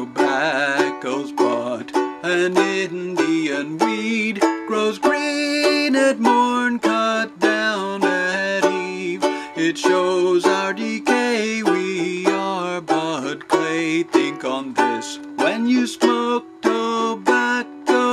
tobacco's but an Indian weed, grows green at morn, cut down at eve. It shows our decay, we are but clay. Think on this when you smoke tobacco.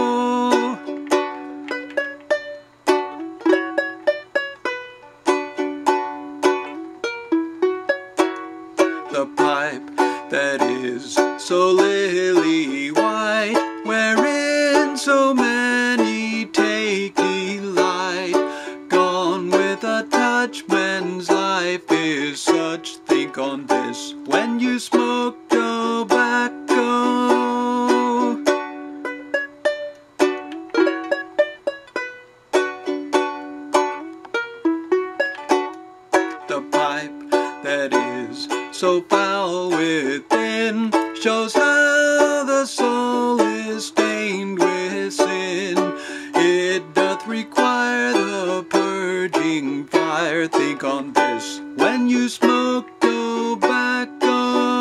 The pipe that is so lily white, wherein so many take delight, gone with a touch, men's life is such. Think on this when you smoke tobacco. The pipe that is so foul within shows how the soul is stained with sin. It doth require the purging fire. Think on this when you smoke tobacco.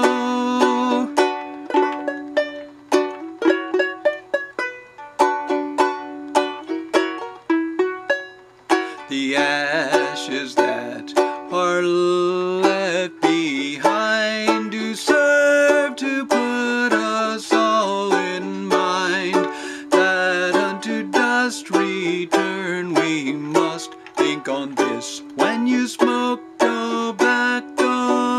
The ashes that are left behind do serve to put us all in mind that unto dust return we must. Think on this when you smoke tobacco.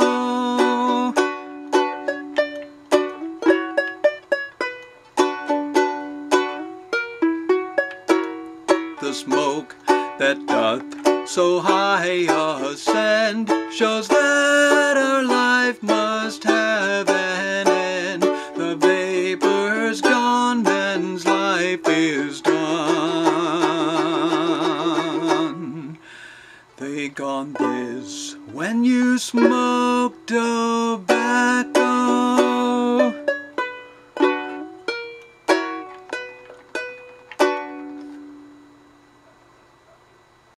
The smoke that doth so high ascend shows that our life must have an end. The vapor's gone, man's life is done. Think on this when you smoke tobacco.